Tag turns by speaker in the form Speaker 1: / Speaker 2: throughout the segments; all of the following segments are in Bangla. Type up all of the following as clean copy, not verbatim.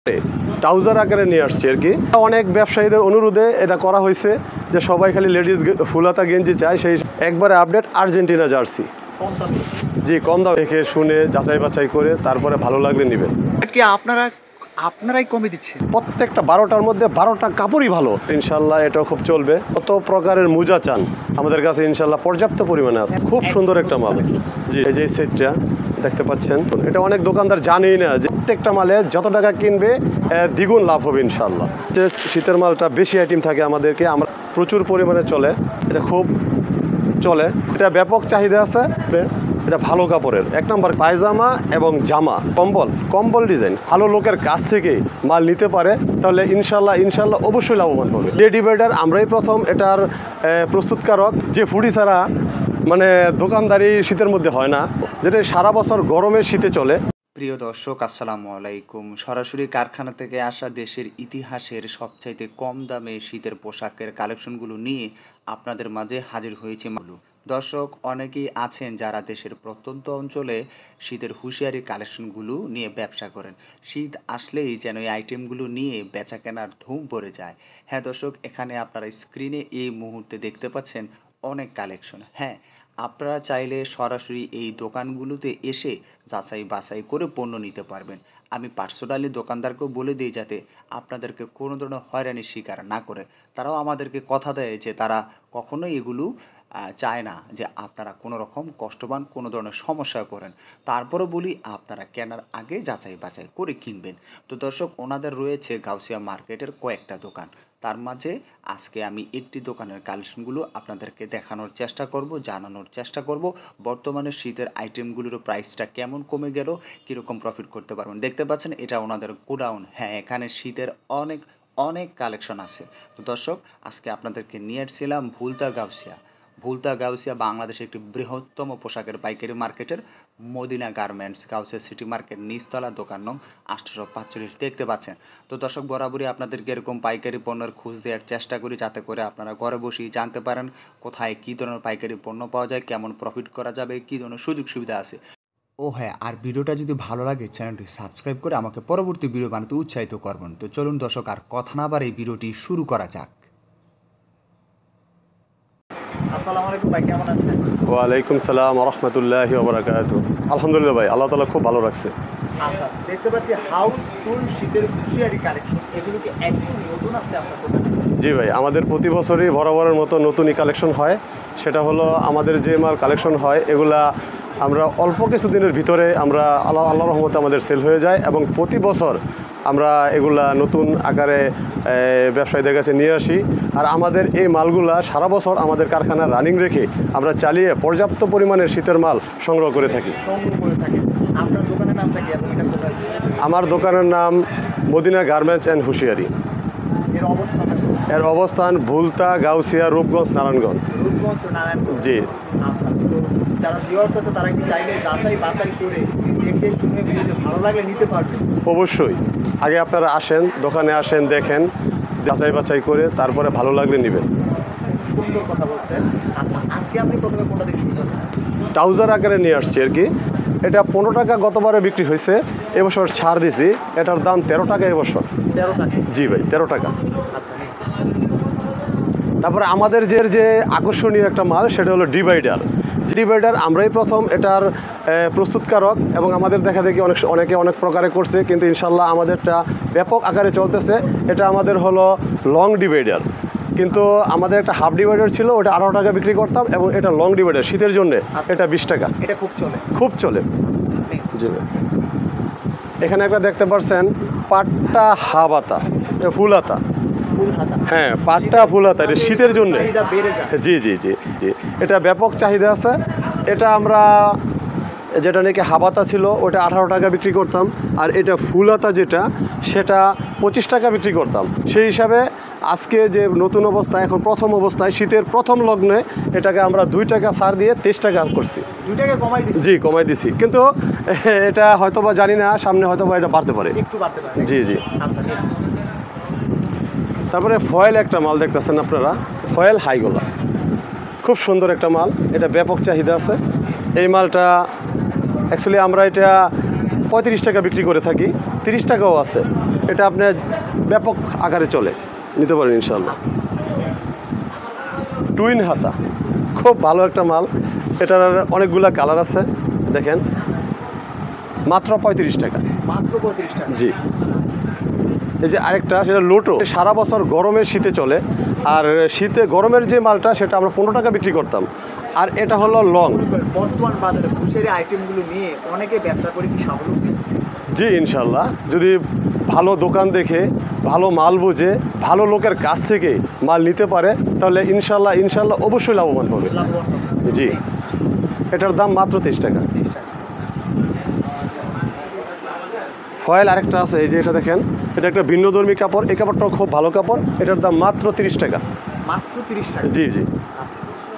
Speaker 1: ট্রাউজার আকারে নিয়ে আসছি আর কি। অনেক ব্যবসায়ীদের অনুরোধে এটা করা হয়েছে যে সবাই খালি লেডিস ফুলাতা গেঞ্জি চায়, সেই একবারে আপডেট আর্জেন্টিনা জার্সি। জি, কম দাম দেখে শুনে যাচাই বাছাই করে তারপরে ভালো লাগলে নেবেন।
Speaker 2: কি আপনারাই কমে দিচ্ছেন?
Speaker 1: প্রত্যেকটা 12টার মধ্যে 12টা কাপড়ই ভালো, ইনশাল্লাহ এটাও খুব চলবে। কত প্রকারের মোজা চান আমাদের কাছে ইনশাল্লাহ পর্যাপ্ত পরিমাণে আছে। খুব সুন্দর একটা মাল। জি, এই যে সেটটা দেখতে পাচ্ছেন, এটা অনেক দোকানদার জানেই না যে প্রত্যেকটা মালে যত টাকা কিনবে দ্বিগুণ লাভ হবে ইনশাল্লাহ। যে শীতের মালটা বেশি আইটেম থাকে আমাদেরকে, আমরা প্রচুর পরিমাণে চলে, এটা খুব চলে, এটা ব্যাপক চাহিদা আছে। এটা ভালো কাপড়ের এক নম্বর পায়জামা এবং জামা, কম্বল ডিজাইন ভালো লোকের কাছ থেকে মাল নিতে পারে তাহলে ইনশাল্লাহ অবশ্যই লাভবান হবে। যে ডিভাইডার আমরাই প্রথম এটার প্রস্তুতকারক, যে ফুডি ছাড়া মানে দোকানদারি শীতের মধ্যে হয় না, যেটা সারা বছর গরমে শীতে চলে।
Speaker 2: প্রিয় দর্শক, আসসালামু আলাইকুম। সরাসরি কারখানা থেকে আসা দেশের ইতিহাসের সবচাইতে কম দামে শীতের পোশাকের কালেকশনগুলো নিয়ে আপনাদের মাঝে হাজির হয়েছে। দর্শক, অনেকেই আছেন যারা দেশের প্রত্যন্ত অঞ্চলে শীতের হুঁশিয়ারি কালেকশনগুলো নিয়ে ব্যবসা করেন। শীত আসলেই যেন এই আইটেমগুলো নিয়ে বেচা কেনার ধুম পড়ে যায়। হ্যাঁ দর্শক, এখানে আপনারা স্ক্রিনে এই মুহূর্তে দেখতে পাচ্ছেন অনেক কালেকশন। হ্যাঁ, আপনারা চাইলে সরাসরি এই দোকানগুলোতে এসে যাচাই বাছাই করে পণ্য নিতে পারবেন। আমি পার্সোনালি দোকানদারকেও বলে দিই যাতে আপনাদেরকে কোনো ধরনের হয়রানির শিকার না করে। তারাও আমাদেরকে কথা দেয় যে তারা কখনোই এগুলো চায় না যে আপনারা কোনো রকম কষ্টবান কোনো ধরনের সমস্যায় পড়েন। তারপরও বলি আপনারা কেনার আগে যাচাই বাছাই করে কিনবেন। তো দর্শক, ওনাদের রয়েছে গাউসিয়া মার্কেটের কয়েকটা দোকান, তার মাঝে আজকে আমি একটি দোকানের কালেকশনগুলো আপনাদেরকে দেখানোর চেষ্টা করব, জানানোর চেষ্টা করব বর্তমানে শীতের আইটেমগুলোর প্রাইসটা কেমন কমে গেল, কীরকম প্রফিট করতে পারবেন। দেখতে পাচ্ছেন এটা ওনাদের গোডাউন। হ্যাঁ, এখানে শীতের অনেক কালেকশন আছে। তো দর্শক, আজকে আপনাদেরকে নিয়ে এসেছিলাম ভুলতা গাউসিয়া বাংলাদেশের একটি বৃহত্তম পোশাকের পাইকারি মার্কেটের Madina garments, Gausia city market, নিচতলা, দোকান নং 845 দেখতে পাচ্ছেন। তো দর্শক, বরাবরই আপনাদেরকে এরকম পাইকারি পণ্যের খোঁজ দেওয়ার চেষ্টা করি যাতে করে আপনারা ঘরে বসেই জানতে পারেন কোথায় কী ধরনের পাইকারি পণ্য পাওয়া যায়, কেমন প্রফিট করা যাবে, কী ধরনের সুযোগ সুবিধা আছে। ও হ্যাঁ, আর ভিডিওটা যদি ভালো লাগে চ্যানেলটি সাবস্ক্রাইব করে আমাকে পরবর্তী ভিডিও বানাতে উৎসাহিত করবেন। তো চলুন দর্শক, আর কথা না বাড়িয়ে ভিডিওটি শুরু করা যাক। আসসালামু আলাইকুম ভাই, কেমন আছেন?
Speaker 1: ওয়ালাইকুম সালাম ওয়া রাহমাতুল্লাহি ওয়া বারাকাতুহু। আলহামদুলিল্লাহ ভাই, আল্লাহ তাআলা খুব ভালো রাখছে।
Speaker 2: আচ্ছা, দেখতে পাচ্ছি হাউসফুল শীতের হুঁশিয়ারি কালেকশন, এগুলো কি একদম নতুন আছে আপনার দোকানে?
Speaker 1: জি ভাই, আমাদের প্রতি বছরই বরাবরের মতো নতুনই কালেকশন হয়। সেটা হলো আমাদের যে মাল কালেকশন হয় এগুলা আমরা অল্প কিছু দিনের ভিতরে আমরা আল্লাহর রহমতে আমাদের সেল হয়ে যায়, এবং প্রতি বছর আমরা এগুলা নতুন আকারে ব্যবসায়ীদের কাছে নিয়ে আসি। আর আমাদের এই মালগুলা সারা বছর আমাদের কারখানা রানিং রেখে আমরা চালিয়ে পর্যাপ্ত পরিমাণের শীতের মাল সংগ্রহ করে থাকি।
Speaker 2: আপনার দোকানের নামটা কি?
Speaker 1: আমার দোকানের নাম মদিনা গার্মেন্টস অ্যান্ড হুঁশিয়ারি। এর অবস্থান ভুলতা, গাউসিয়া, রূপগঞ্জ, নারায়ণগঞ্জ। জি।
Speaker 2: আচ্ছা, তো যারা ভিউয়ার্স আছে তারা কি চাইলে যাচাই বাছাই করে দেখে শুনে বুঝে ভালো লাগে নিতে পারবে?
Speaker 1: অবশ্যই, আগে আপনারা আসেন, দোকানে আসেন, দেখেন, যাচাই বাছাই করে তারপরে ভালো লাগলে নেবেন।
Speaker 2: সুন্দর কথা বলছেন। আচ্ছা, আজকে আপনি প্রথমে কোনটা দিয়ে শুরু করবেন?
Speaker 1: ট্রাউজার আকারে নিয়ে আসছি আর কি। এটা 15 টাকা গতবারে বিক্রি হয়েছে, এবছর ছাড় দিছি, এটার দাম 13 টাকা এবছর।
Speaker 2: 13 টাকা?
Speaker 1: জি ভাই, 13 টাকা।
Speaker 2: আচ্ছা,
Speaker 1: তারপরে আমাদের যে আকর্ষণীয় একটা মাল সেটা হলো ডিভাইডার আমরাই প্রথম এটার প্রস্তুতকারক, এবং আমাদের দেখা দেখি অনেকে অনেক প্রকারে করছে, কিন্তু ইনশাল্লাহ আমাদেরটা ব্যাপক আকারে চলতেছে। এটা আমাদের হলো লং ডিভাইডার, কিন্তু আমাদের একটা হাফ ডিভাইডার ছিল, ওটা 18 টাকা বিক্রি করতাম, এবং এটা লং ডিভাইডার শীতের জন্য এটা 20 টাকা।
Speaker 2: এটা খুব চলে।
Speaker 1: জি, এখানে একটা দেখতে পাচ্ছেন পাট্টা হাবাতা, ফুল হাতা। হ্যাঁ, পাট্টা ফুল হাতা, এটা শীতের জন্য। জি জি জি জি, এটা ব্যাপক চাহিদা আছে। এটা আমরা যেটা নাকি হাবাতা ছিল ওটা 18 টাকা বিক্রি করতাম, আর এটা ফুল হাতা যেটা সেটা 25 টাকা বিক্রি করতাম। সেই হিসাবে আজকে যে নতুন অবস্থায়, এখন প্রথম অবস্থায় শীতের প্রথম লগ্নে এটাকে আমরা 2 টাকা ছাড় দিয়ে 23 টাকা করছি।
Speaker 2: 2 টাকা কমাই দিছি? জি,
Speaker 1: কমাই দিছি, কিন্তু এটা হয়তোবা জানি না, সামনে হয়তোবা এটা বাড়তে পারে। জি জি। তারপরে ফয়েল একটা মাল দেখতেছেন আপনারা, ফয়েল হাইগোলা, খুব সুন্দর একটা মাল, এটা ব্যাপক চাহিদা আছে। এই মালটা অ্যাকচুয়ালি আমরা এটা 35 টাকা বিক্রি করে থাকি, 30 টাকাও আছে। এটা আপনার ব্যাপক আকারে চলে, নিতে পারেন ইনশাল্লাহ। টুইন হাতা খুব ভালো একটা মাল, এটার অনেকগুলা কালার আছে, দেখেন মাত্র 35 টাকা।
Speaker 2: মাত্র 35 টাকা।
Speaker 1: জি। এই যে আরেকটা, সেটা লোটো, সারা বছর গরমে শীতে চলে। আর শীতে গরমের যে মালটা সেটা আমরা 15 টাকা বিক্রি করতাম। আর এটা হলো লং।
Speaker 2: বর্তমান বাজারে ঘুষের আইটেমগুলো নিয়ে অনেকে ব্যবসা করে কি স্বাবলম্বী?
Speaker 1: জি ইনশাল্লাহ, যদি ভালো দোকান দেখে, ভালো মাল বুঝে, ভালো লোকের কাছ থেকে মাল নিতে পারে, তাহলে ইনশাল্লাহ ইনশাল্লাহ অবশ্যই লাভবান হবে। জি। এটার দাম মাত্র 23 টাকা। ফয়েল আরেকটা আছে, এই যে এটা দেখেন, এটা একটা ভিন্নধর্মী কাপড়, এই কাপড়টাও খুব ভালো কাপড়, এটার দাম মাত্র 30 টাকা।
Speaker 2: মাত্র 30 টাকা?
Speaker 1: জি জি।
Speaker 2: আচ্ছা।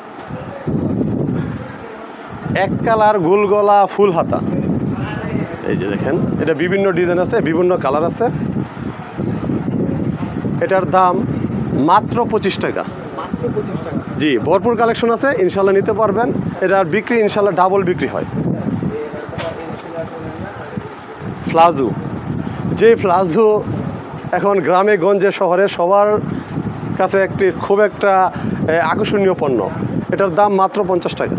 Speaker 1: এক কালার গোল গলা ফুল হাতা, এই যে দেখেন, এটা বিভিন্ন ডিজাইন আছে, বিভিন্ন কালার আছে, এটার দাম মাত্র 25 টাকা।
Speaker 2: মাত্র 25 টাকা? জি,
Speaker 1: ভরপুর কালেকশন আছে, ইনশাল্লাহ নিতে পারবেন। এটার বিক্রি ইনশাল্লাহ ডাবল বিক্রি হয়। প্লাজো, যে প্লাজো এখন গ্রামে গঞ্জে শহরে সবার কাছে একটি খুব একটা আকর্ষণীয় পণ্য, এটার দাম মাত্র 50 টাকা।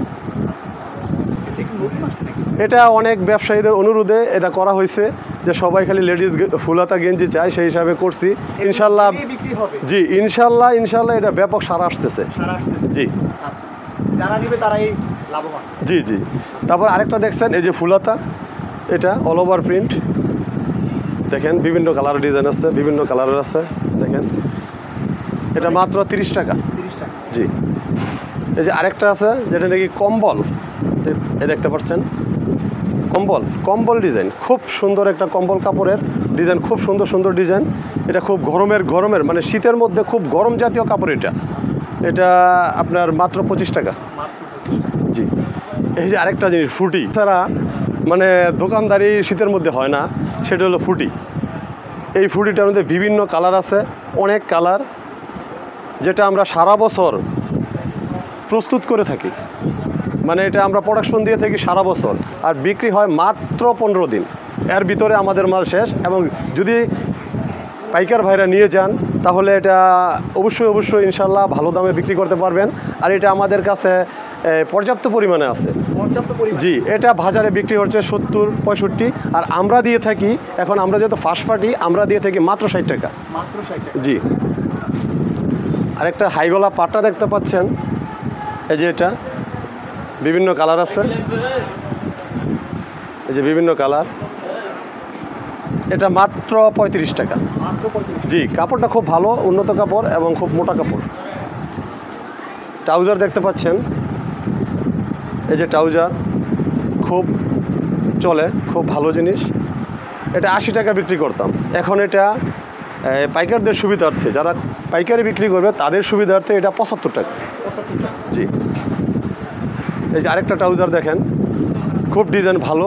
Speaker 1: এটা অনেক ব্যবসায়ীদের অনুরোধে এটা করা হয়েছে, যে সবাই খালি লেডিস ফুলহাতা গেঞ্জি চায়, সেই হিসাবে করছি। ইনশাল্লাহ জি, ইনশাল্লাহ ইনশাল্লাহ এটা ব্যাপক সারা আসতেছে। জি।
Speaker 2: যারা নিবে তারাই লাভবান।
Speaker 1: জি জি। তারপর আরেকটা দেখছেন, এই যে ফুলহাতা, এটা অল ওভার প্রিন্ট, দেখেন বিভিন্ন কালার ডিজাইন আছে, বিভিন্ন কালারের আছে, দেখেন এটা মাত্র 30 টাকা।
Speaker 2: 30 টাকা?
Speaker 1: জি। এই যে আরেকটা আছে, যেটা নাকি কম্বল, এ দেখতে পাচ্ছেন, কম্বল, কম্বল ডিজাইন, খুব সুন্দর একটা কম্বল কাপড়ের ডিজাইন, খুব সুন্দর সুন্দর ডিজাইন। এটা খুব গরমের মানে শীতের মধ্যে খুব গরম জাতীয় কাপড়। এটা আপনার মাত্র 25 টাকা। জি। এই যে আরেকটা জিনিস, ফুটি ছাড়া মানে দোকানদারি শীতের মধ্যে হয় না, সেটা হলো ফুটি। এই ফুটিটার মধ্যে বিভিন্ন কালার আছে, অনেক কালার, যেটা আমরা সারা বছর প্রস্তুত করে থাকি, মানে এটা আমরা প্রোডাকশন দিয়ে থাকি সারা বছর, আর বিক্রি হয় মাত্র 15 দিন। এর ভিতরে আমাদের মাল শেষ। এবং যদি পাইকার ভাইরা নিয়ে যান, তাহলে এটা অবশ্যই ইনশাল্লাহ ভালো দামে বিক্রি করতে পারবেন। আর এটা আমাদের কাছে পর্যাপ্ত পরিমাণে আছে। জি, এটা বাজারে বিক্রি হচ্ছে 70-65, আর আমরা দিয়ে থাকি, এখন আমরা যেহেতু ফার্স্ট পার্টি, আমরা দিয়ে থাকি মাত্র 60 টাকা।
Speaker 2: মাত্র 60 টাকা? জি।
Speaker 1: আরেকটা হাইগলা পাট্টা দেখতে পাচ্ছেন, এই যে এটা বিভিন্ন কালার আছে, এই যে বিভিন্ন কালার, এটা মাত্র 35 টাকা। জি, কাপড়টা খুব ভালো, উন্নত কাপড় এবং খুব মোটা কাপড়। ট্রাউজার দেখতে পাচ্ছেন, এই যে ট্রাউজার খুব চলে, খুব ভালো জিনিস। এটা 80 টাকা বিক্রি করতাম, এখন এটা পাইকারদের সুবিধার্থে, যারা পাইকারি বিক্রি করবে তাদের সুবিধার্থে এটা 75 টাকা। জি। এই যে আরেকটা ট্রাউজার দেখেন, খুব ডিজাইন ভালো,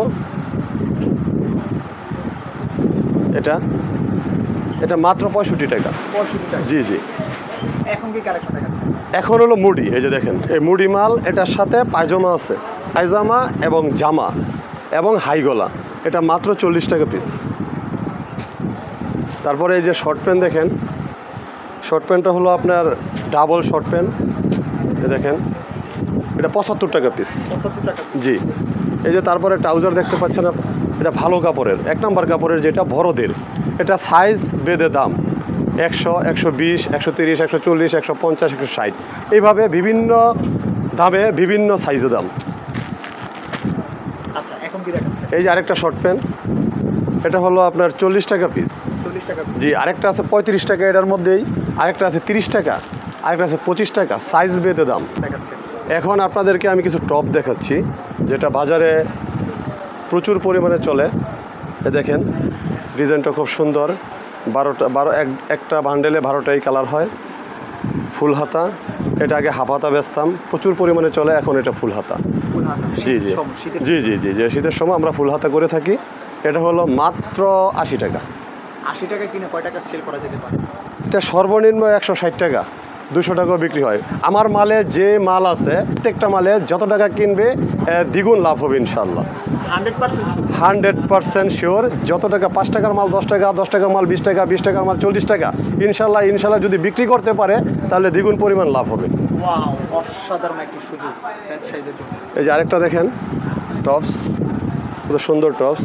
Speaker 1: এটা মাত্র 65 টাকা।
Speaker 2: 65 টাকা?
Speaker 1: জি জি।
Speaker 2: এখন কি কালেকশন দেখাচ্ছে?
Speaker 1: এখন হলো মুডি, এই যে দেখেন, এই মুডি মাল, এটার সাথে পায়জামা আছে, পায়জামা এবং জামা এবং হাইগলা, এটা মাত্র 40 টাকা পিস। তারপরে এই যে শর্ট প্যান্ট দেখেন, শর্ট প্যান্টটা হলো আপনার ডাবল শর্ট প্যান্ট, দেখেন এটা 75 টাকা পিস।
Speaker 2: 75 টাকা?
Speaker 1: জি। এই যে তারপরে ট্রাউজার দেখতে পাচ্ছেন, এটা ভালো কাপড়ের, 1 নম্বর কাপড়ের, যেটা বড়দের, এটা সাইজ বেঁধে দাম 100, 120, 130, 140, 150, 160, এইভাবে বিভিন্ন দামে বিভিন্ন সাইজে দাম।
Speaker 2: আচ্ছা, এখন কি দেখাচ্ছে? এই
Speaker 1: যে আরেকটা শর্ট প্যান্ট, এটা হলো আপনার 40 টাকা পিস।
Speaker 2: 40 টাকা? জি।
Speaker 1: আরেকটা আছে 35 টাকা, এটার মধ্যেই আরেকটা আছে 30 টাকা, আরেকটা আছে 25 টাকা, সাইজ বেঁধে দাম
Speaker 2: দেখাচ্ছে। এখন
Speaker 1: আপনাদেরকে আমি কিছু টপ দেখাচ্ছি, যেটা বাজারে প্রচুর পরিমাণে চলে। দেখেন ডিজাইনটা খুব সুন্দর, একটা বান্ডেলে 12টাই কালার হয়। ফুল হাতা, এটা আগে হাফ হাতা বেচতাম, প্রচুর পরিমাণে চলে, এখন এটা ফুল হাতা। জি জি জি জি জি জি, শীতের সময় আমরা ফুল হাতা করে থাকি। এটা হলো মাত্র 80 টাকা।
Speaker 2: 80 টাকা কিনে কয় টাকা সেল করা যেতে পারে?
Speaker 1: এটা সর্বনিম্ন 160 টাকা, 200 টাকাও বিক্রি হয়। আমার মালে যে মাল আছে প্রত্যেকটা মালে যত টাকা কিনবে দ্বিগুণ লাভ হবে ইনশাল্লাহ। 100% শিওর। যত টাকা 5 টাকার মাল 10 টাকা, 10 টাকার মাল 20 টাকা, 20 টাকার মাল 40 টাকা, ইনশাল্লাহ যদি বিক্রি করতে পারে তাহলে দ্বিগুণ পরিমাণ লাভ হবে।
Speaker 3: অসাধারণ একটি সুযোগ ব্যবসায়ীদের জন্য।
Speaker 1: এই যে আরেকটা দেখেন, টপস, কত সুন্দর টপস,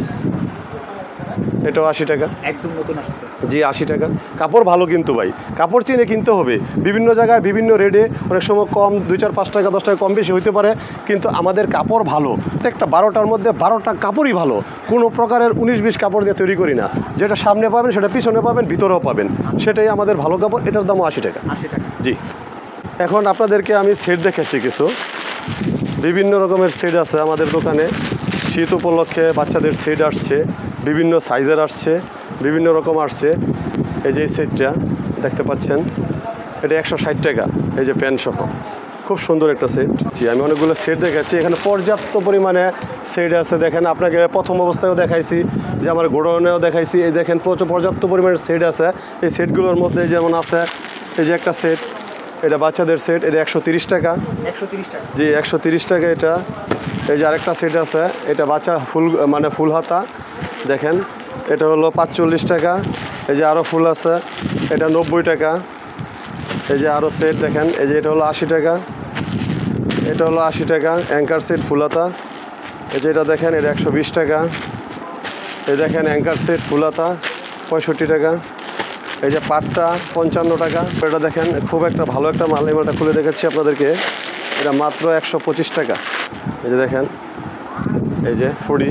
Speaker 1: এটাও 80 টাকা।
Speaker 3: একদম নতুন আসছে।
Speaker 1: জি 80 টাকা। কাপড় ভালো কিন্তু ভাই, কাপড় চিনে কিনতে হবে। বিভিন্ন জায়গায় বিভিন্ন রেটে অনেক সময় কম 2, 4, 5 টাকা 10 টাকা কম বেশি হইতে পারে, কিন্তু আমাদের কাপড় ভালো। প্রত্যেকটা 12টার মধ্যে 12টা কাপড়ই ভালো। কোনো প্রকারের 19-20 কাপড় দিয়ে তৈরি করি না। যেটা সামনে পাবেন সেটা পিছনে পাবেন, ভিতরেও পাবেন, সেটাই আমাদের ভালো কাপড়। এটার দামও 80 টাকা।
Speaker 3: 80 টাকা।
Speaker 1: জি। এখন আপনাদেরকে আমি সেট দেখাচ্ছি কিছু। বিভিন্ন রকমের সেট আছে আমাদের দোকানে। শীত উপলক্ষে বাচ্চাদের সেট আসছে, বিভিন্ন সাইজের আসছে, বিভিন্ন রকম আসছে। এই যে এই সেটটা দেখতে পাচ্ছেন, এটা 160 টাকা। এই যে প্যান্ট সহ খুব সুন্দর একটা সেট। জি, আমি অনেকগুলো সেট দেখাচ্ছি। এখানে পর্যাপ্ত পরিমাণে সেট আছে। দেখেন, আপনাকে প্রথম অবস্থায়ও দেখাইছি, যে আমার গোডাউনেও দেখাইছি। এই দেখেন পর্যাপ্ত পরিমাণে সেট আছে। এই সেটগুলোর মধ্যে যেমন আছে এই যে একটা সেট, এটা বাচ্চাদের সেট, এটা 130 টাকা।
Speaker 3: 130 টাকা।
Speaker 1: জি 130 টাকা এটা। এই যে আরেকটা সেট আছে, এটা বাচ্চা ফুল হাতা, দেখেন, এটা হলো 45 টাকা। এই যে আরও ফুল আছে, এটা 90 টাকা। এই যে আরও সেট দেখেন, এই যে এটা হলো 80 টাকা, এটা হলো 80 টাকা। অ্যাঙ্কার সেট ফুল হাতা, এই যে এটা দেখেন, এটা 120 টাকা। এই দেখেন অ্যাঙ্কার সেট ফুল হাতা 65 টাকা। এই যে পাটটা 55 টাকা। এটা দেখেন খুব একটা ভালো একটা মাল, এই মালটা খুলে দেখাচ্ছি আপনাদেরকে। এটা মাত্র 125 টাকা। এই যে দেখেন, এই যে ফুড়ি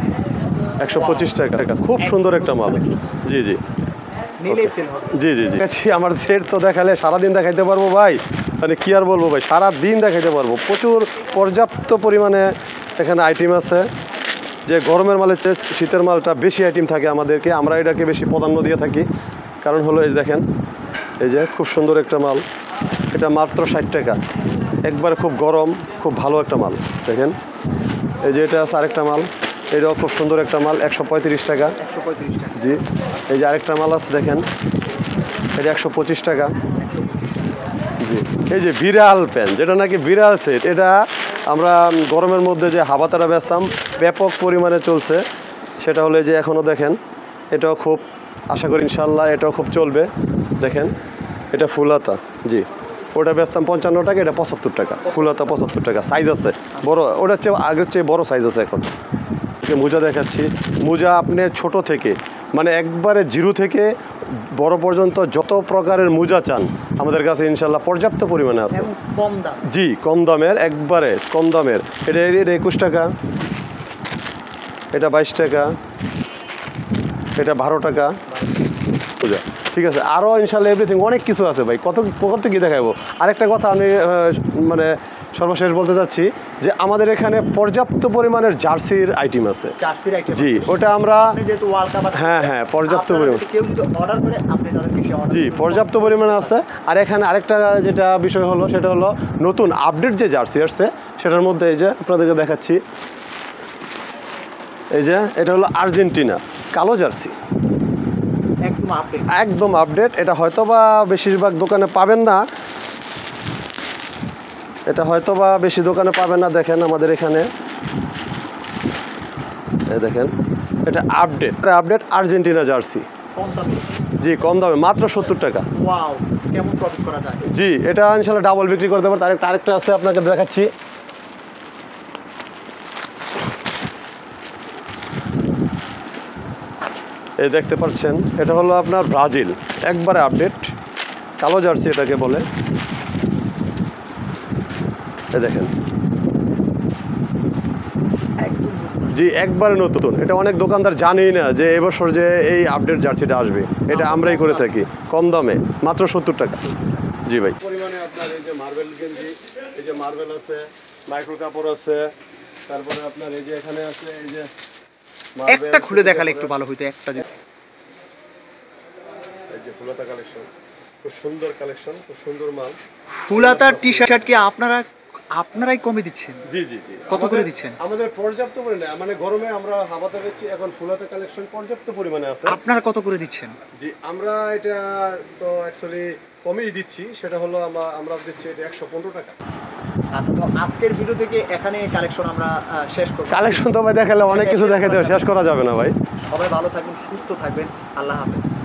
Speaker 1: 125 টাকা। খুব সুন্দর একটা মাল। জি জি জি জি জি। আমার সেট তো দেখালে সারাদিন দেখাইতে পারবো ভাই, মানে কি আর বলবো ভাই, সারাদিন দেখাইতে পারবো। প্রচুর পর্যাপ্ত পরিমাণে এখানে আইটেম আছে। যে গরমের মালের চেয়ে শীতের মালটা বেশি আইটেম থাকে আমাদেরকে, আমরা এটাকে বেশি প্রাধান্য দিয়ে থাকি। কারণ হলো এই দেখেন, এই যে খুব সুন্দর একটা মাল, এটা মাত্র 60 টাকা। একবারে খুব গরম, খুব ভালো একটা মাল। দেখেন, এই যে এটা আছে আরেকটা মাল, এটাও খুব সুন্দর একটা মাল, 135 টাকা।
Speaker 3: 135 টাকা।
Speaker 1: জি। এই যে আরেকটা মাল আছে দেখেন, এটা 125 টাকা। জি। এই যে বিড়াল প্যান্ট, যেটা নাকি বিড়াল সেট, এটা আমরা গরমের মধ্যে যে হাবাতারা বেচতাম, ব্যাপক পরিমাণে চলছে। সেটা হলো যে এখনও দেখেন, এটাও খুব, আশা করি ইনশাল্লাহ এটাও খুব চলবে। দেখেন, এটা ফুল হাতা। জি, ওটা বেচতাম 55 টাকা, এটা 75 টাকা। ফুল হাতা 75 টাকা। সাইজ আছে বড়, ওটার চেয়ে আগের চেয়ে বড় সাইজ আছে এখন। মোজা দেখাচ্ছি। মোজা আপনি ছোট থেকে, মানে একবারে জিরো থেকে বড় পর্যন্ত যত প্রকারের মোজা চান আমাদের কাছে ইনশাল্লাহ পর্যাপ্ত পরিমাণে আছে।
Speaker 3: কম দাম।
Speaker 1: জি, কম দামের, একবারে কম দামের। এটা 21 টাকা, এটা 22 টাকা, এটা 12 টাকা মোজা। ঠিক আছে, আরও ইনশাল্লাহ এভরিথিং অনেক কিছু আছে ভাই, কত কি দেখাবো। আরেকটা কথা আমি মানে সর্বশেষ বলতে চাচ্ছি, যে আমাদের এখানে পর্যাপ্ত পরিমাণের জার্সির আইটেম আছে।
Speaker 3: জার্সির আইটেম।
Speaker 1: জি, ওটা আমরা,
Speaker 3: যেহেতু ওয়ার্ল্ড কাপ,
Speaker 1: হ্যাঁ হ্যাঁ, পর্যাপ্ত পরিমাণ।
Speaker 3: কেউ যদি অর্ডার করে আপনি তাদেরকে সে অর্ডার।
Speaker 1: জি, পর্যাপ্ত পরিমাণে আছে। আর এখানে আরেকটা যেটা বিষয় হলো, সেটা হলো নতুন আপডেট যে জার্সি আসছে, সেটার মধ্যে এই যে আপনাদেরকে দেখাচ্ছি, এই যে এটা হলো আর্জেন্টিনা কালো জার্সি। একদম আপডেট। এটা হয়তো বা বেশিরভাগ দোকানে পাবেন না, এটা হয়তো বা বেশি দোকানে পাবেন না। দেখেন আমাদের এখানে, দেখেন, এটা আপডেট আর্জেন্টিনা জার্সি। জি, কম দামে, মাত্র 70 টাকা।
Speaker 3: ওয়াও, কেমন প্রফিট করা যায়।
Speaker 1: জি, এটা ইনশাআল্লাহ ডাবল বিক্রি করতে পারবে। আরেকটা আছে, আপনাকে দেখাচ্ছি। এই দেখতে পাচ্ছেন, এটা হলো আপনার ব্রাজিল, একবারে আপডেট কালো জার্সি এটাকে বলে। এই দেখেন, জি, একবারে নতুন। এটা অনেক দোকানদার জানেই না যে এবছর যে এই আপডেট জার্সিটা আসবে, এটা আমরাই করে থাকি কম দামে, মাত্র 70 টাকা। জি ভাই। পরিমাণে আপনার এই যে মার্বেল গেঞ্জি, এই যে মার্বেল আছে, মাইক্রো কাপড় আছে, তারপরে আপনার এই যে এখানে আছে, এই যে
Speaker 3: একটা খুলে দেখালে একটু ভালো হইতো। একটা
Speaker 1: এই যে ফুলাতা কালেকশন, খুব সুন্দর কালেকশন, খুব সুন্দর মাল।
Speaker 3: ফুলাতার টি শার্ট কি আপনারাই কমে দিচ্ছেন?
Speaker 1: জি জি জি।
Speaker 3: কত করে দিচ্ছেন?
Speaker 1: আমাদের পর্যাপ্ত পরিমাণে, মানে গরমে আমরা হাবাতে বেচছি, এখন ফুলাতা কালেকশন পর্যাপ্ত পরিমাণে আছে।
Speaker 3: আপনারা কত করে দিচ্ছেন?
Speaker 1: জি, আমরা এটা তো অ্যাকচুয়ালি কমিয়ে দিচ্ছি, সেটা হলো আমরা দিচ্ছি এটা 115 টাকা।
Speaker 3: আচ্ছা, তো আজকের ভিডিও থেকে এখানে কালেকশন আমরা শেষ করব।
Speaker 1: কালেকশন তো ভাই দেখালে অনেক কিছু দেখে দেওয়া শেষ করা যাবে না ভাই।
Speaker 3: সবাই ভালো থাকবেন, সুস্থ থাকবেন, আল্লাহ হাফেজ।